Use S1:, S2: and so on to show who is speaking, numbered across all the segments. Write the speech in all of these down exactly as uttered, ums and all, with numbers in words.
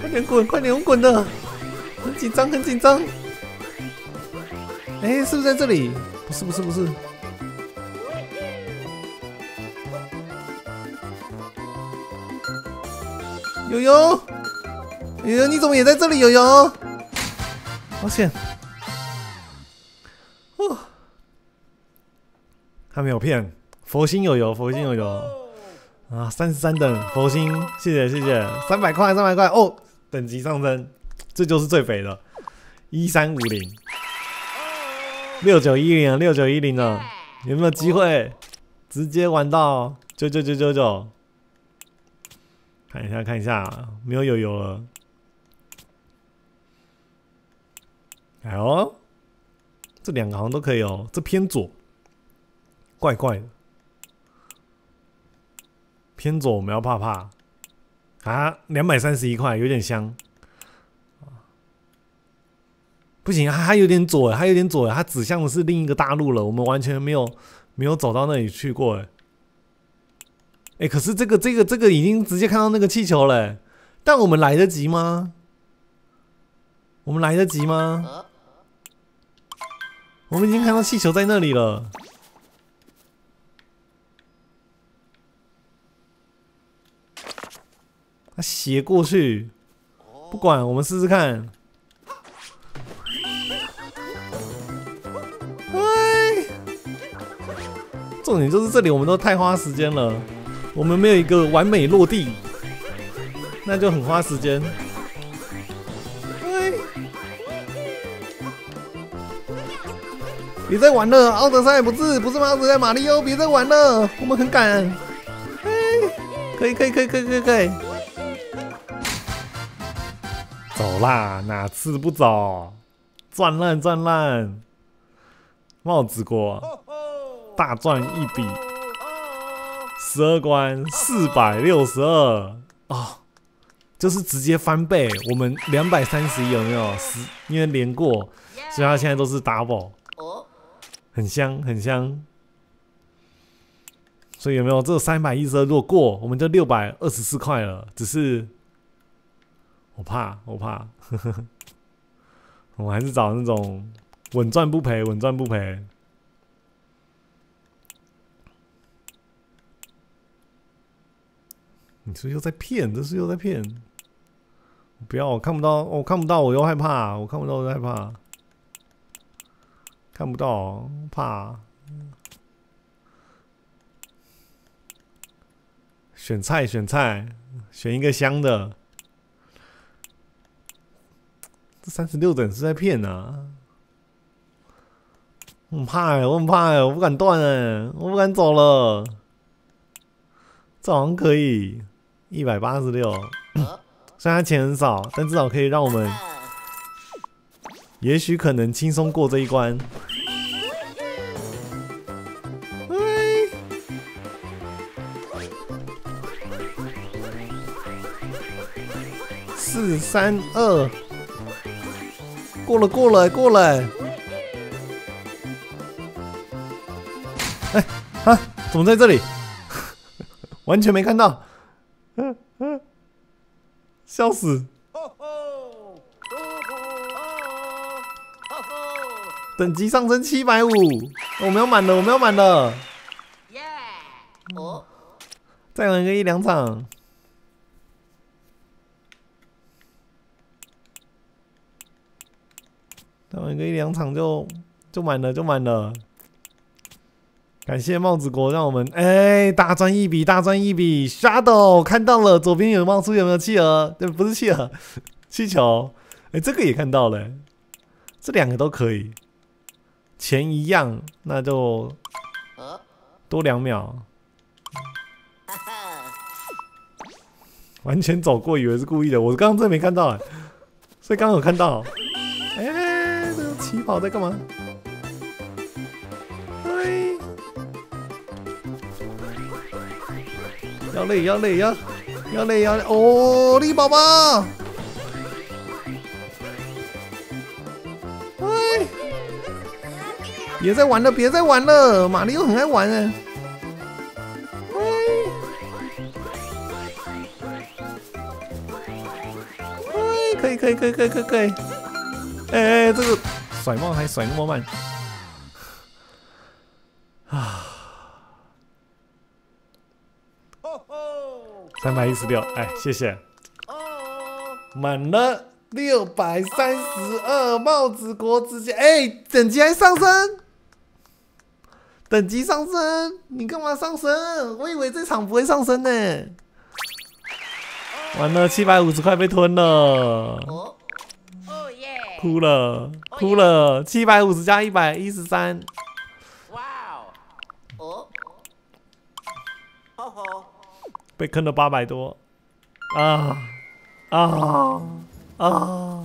S1: 快点滚，快点用滚的，很紧张，很紧张。哎、欸，是不是在这里？不是，不是，不是。悠悠，悠悠，你怎么也在这里？悠悠，抱歉。哦，他没有骗，佛心悠悠，佛心悠悠。啊，三十三等佛心，谢谢谢谢，三百块三百块哦，等级上升，这就是最肥的，一三五零，六九一零啊，六九一零啊，有没有机会直接玩到九九九九九？看一下看一下，没有友友了，哎呦，这两个好像都可以哦，这偏左，怪怪的。偏左，我们要怕怕啊！两百三十一块，有点香。不行，它有点左，它有点左，它指向的是另一个大陆了，我们完全没有没有走到那里去过。哎，哎，可是这个这个这个已经直接看到那个气球了，但我们来得及吗？我们来得及吗？我们已经看到气球在那里了。他斜过去，不管，我们试试看。哎，重点就是这里，我们都太花时间了，我们没有一个完美落地，那就很花时间。哎，别再玩了，奥德赛不是不是奥德赛，马里奥，别再玩了，我们很赶。哎，可以可以可以可以可以可以。走啦，哪次不走？赚烂赚烂！帽子国大赚一笔，十二关四百六十二啊，就是直接翻倍。我们两百三十一有没有？十，因为连过，所以它现在都是 double， 很香很香。所以有没有这三百一十二？如果过，我们就六百二十四块了。只是。我怕，我怕，呵呵我们还是找那种稳赚不赔、稳赚不赔。你是又在骗，这是又在骗！不要，我看不到，我看不到，我又害怕，我看不到，我又害怕，看不到，怕。选菜，选菜，选一个香的。这三十六等是在骗啊！我很怕哎、欸，我很怕哎、欸，我不敢断哎、欸，我不敢走了。这好像可以，一百八十六。虽然钱很少，但至少可以让我们，也许可能轻松过这一关。四三二。过了过了过了、欸！哎、欸、啊，怎么在这里？完全没看到，笑死！等级上升七百五，我们要满了，我们要满了！耶！哦，再玩个一两场。再玩个一两场就就满了，就满了。感谢帽子国，让我们哎、欸、大赚一笔，大赚一笔。Shadow 看到了，左边有冒出有没有企鹅？对，不是企鹅，气球。哎、欸，这个也看到了、欸，这两个都可以。钱一样，那就多两秒。完全走过，以为是故意的。我刚刚真的没看到、欸，所以刚刚有看到。哎、欸，这个起跑在干嘛？哎，要累要累要要累要累哦，力宝宝！哎，别再玩了，别再玩了，马里奥很爱玩哎。哎，哎， 可以可以可以可以可以可以。哎哎，这个甩帽还甩那么慢啊！三百一十六，哎，谢谢。满了六百三十二，帽子国之间，哎，等级还上升，等级上升，你干嘛上升？我以为这场不会上升呢。完了，七百五十块被吞了，哭了哭了，七百五十加一百一十三，哇哦，哦，被坑了八百多，啊啊啊！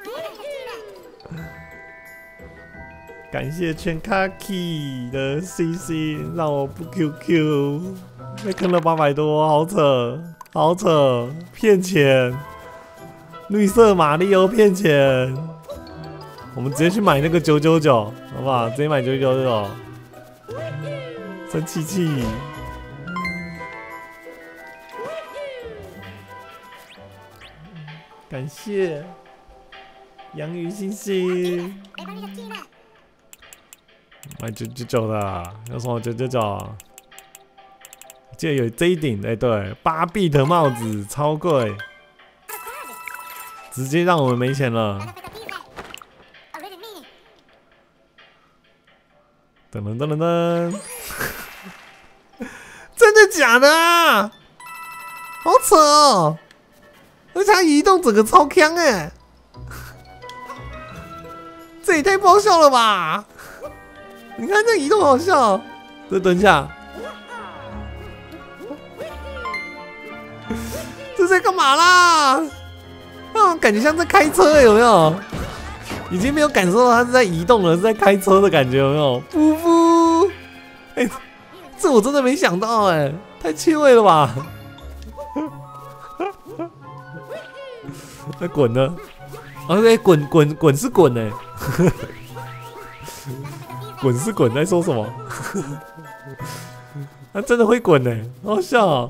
S1: 感谢全卡 key 的 C C， 让我不 Q Q， 被坑了八百多，好扯，好扯，骗钱！绿色马里欧骗钱，我们直接去买那个九九九，好不好？直接买九九九，生气气！感谢洋芋星星。买九九九的，有什么九九九？记得有这一顶，哎、欸，对，八 B 的帽子超贵，直接让我们没钱了。噔噔噔噔噔，真的假的啊？好扯哦！而且它移动整个超强哎，这也太爆笑了吧！你看这移动好笑，再等一下，这在干嘛啦？啊，感觉像在开车，有没有？已经没有感受到它是在移动了，是在开车的感觉，有没有？噗噗，哎，这我真的没想到哎、欸，太趣味了吧！在滚呢 ，OK， 滚滚滚是滚哎、欸。滚是滚，在说什么？他真的会滚呢、欸，好笑、喔、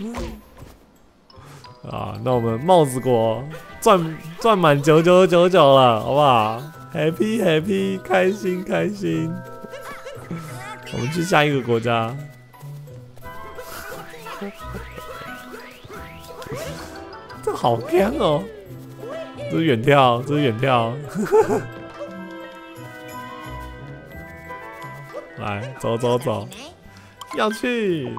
S1: 啊！那我们帽子国赚赚满九九九九了，好不好 ？Happy Happy， 开心开心。我们去下一个国家。这好强哦！这是远眺，这是远眺。来，走走走，要去。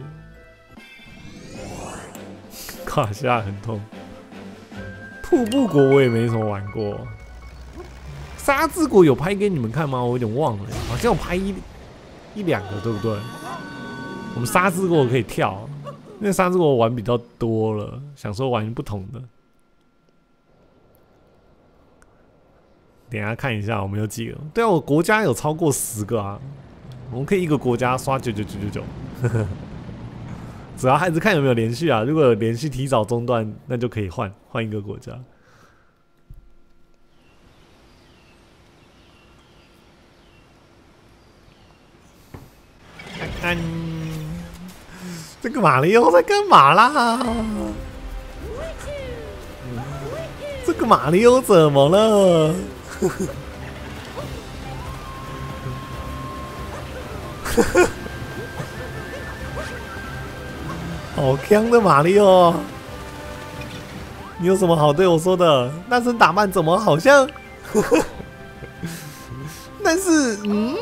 S1: 胯下很痛。瀑布国我也没什么玩过。沙之国有拍给你们看吗？我有点忘了，好像有拍一一两个，对不对？我们沙之国可以跳，因为沙之国玩比较多了，想说玩不同的。等一下看一下我们有几个？对啊，我国家有超过十个啊。我们可以一个国家刷九九九九九，主要还是看有没有连续啊。如果有连续提早中断，那就可以换换一个国家。看看这个马里奥在干嘛啦？这个马里奥怎么了？好强的马里奥！你有什么好对我说的？那身打扮怎么好像？但是，嗯，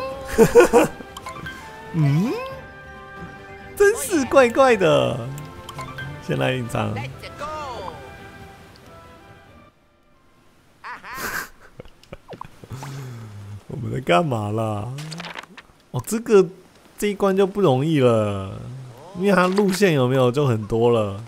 S1: 嗯，真是怪怪的。先来一张。我们在干嘛啦？哦，这个这一关就不容易了，因为它路线有没有就很多了。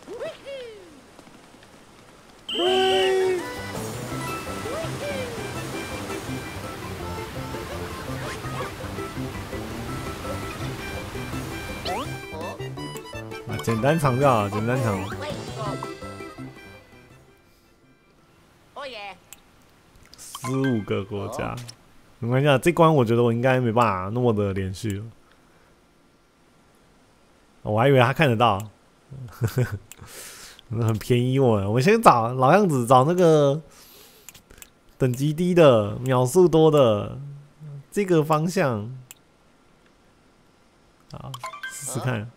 S1: 啊，简单场就好，简单场。十五个国家。没关系啊，这关我觉得我应该没办法那么的连续了。我还以为他看得到， 很便宜我。我们先找老样子，找那个等级低的、秒数多的这个方向。好，试试看。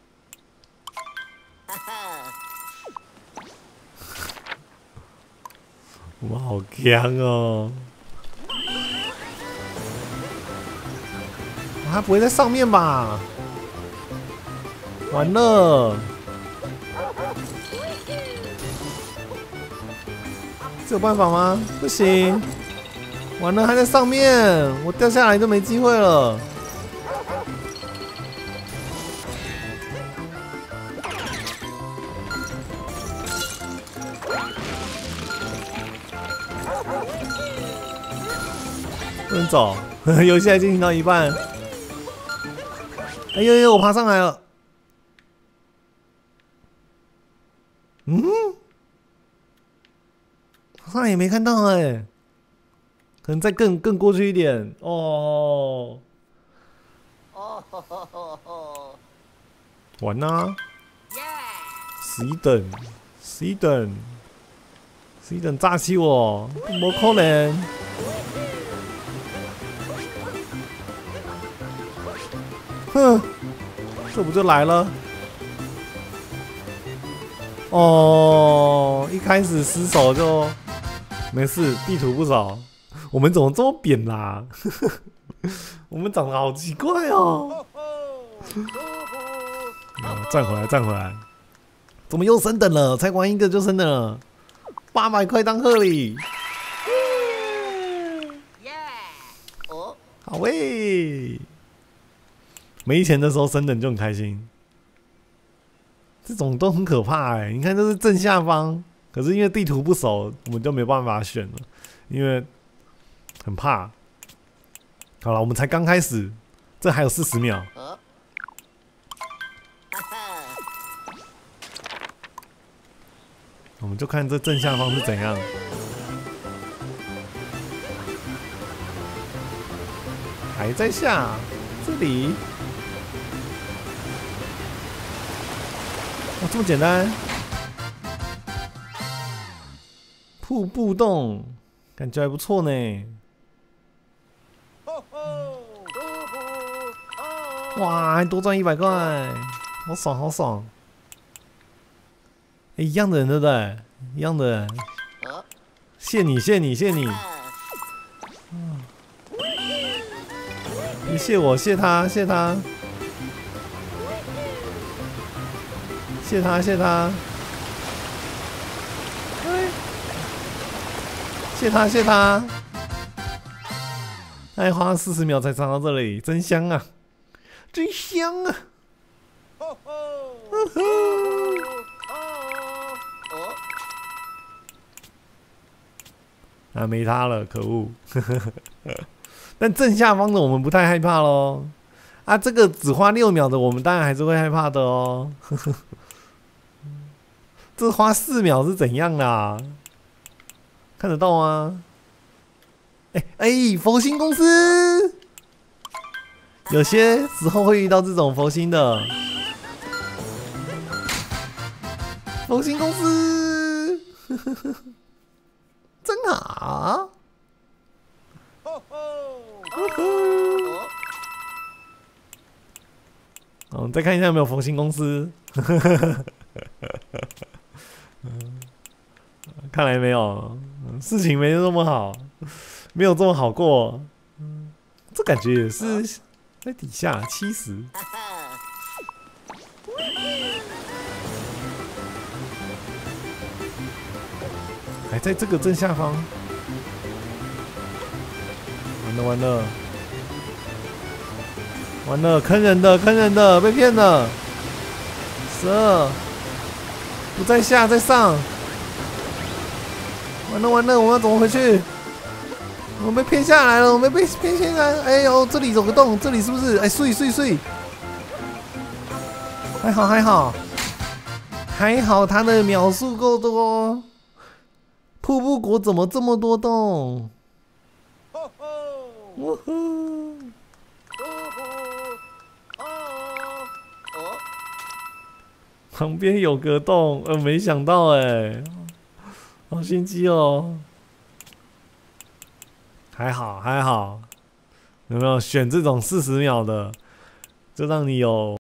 S1: 我好强哦！他不会在上面吧？完了！这有办法吗？不行！完了，还在上面，我掉下来就没机会了。不能走，游戏还进行到一半。哎呦呦，我爬上来了。嗯，爬上来也没看到哎、欸，可能再更更过去一点哦。完啦！十一等，十一等，十一等炸死我，不可能！哼，这不就来了？哦，一开始失手就没事，地图不少。我们怎么这么扁啦？我们长得好奇怪哦！站回来，站回来！怎么又升等了？才玩一个就升等了，八百块当贺礼！好喂！没钱的时候升等就很开心。这种都很可怕哎、欸！你看，这是正下方，可是因为地图不熟，我们就没办法选了，因为很怕。好了，我们才刚开始，这还有四十秒。我们就看这正下方是怎样。还在下，这里。哦，这么简单。瀑布洞，感觉还不错呢。哇，还多赚一百块，好爽好爽！哎、欸，一样的人对不对？一样的人。谢你谢你谢你！你谢我谢他谢他谢他谢他！谢他谢他！还花了四十秒才上到这里，真香啊！真香啊！呵呵啊，没他了，可恶！但正下方的我们不太害怕咯。啊，这个只花六秒的，我们当然还是会害怕的哦。这花四秒是怎样啦？看得到吗？哎、欸、哎，佛心公司。有些时候会遇到这种佛心的，佛心公司，真好。我们再看一下有没有佛心公司。看来没有，事情没那么好，没有这么好过。这感觉也是。在底下七十，还在这个正下方，完了完了完了，坑人的坑人的，被骗了，十二，不在下在上，完了完了，我们要怎么回去？我们被骗下来了，我们被骗下来。哎呦，这里有个洞，这里是不是？哎，碎碎碎！还好还好还好，它的秒数够多。瀑布国怎么这么多洞？呜呼！ 旁边有个洞，呃，没想到哎，好心机哦。还好还好，有没有选这种四十秒的，就让你有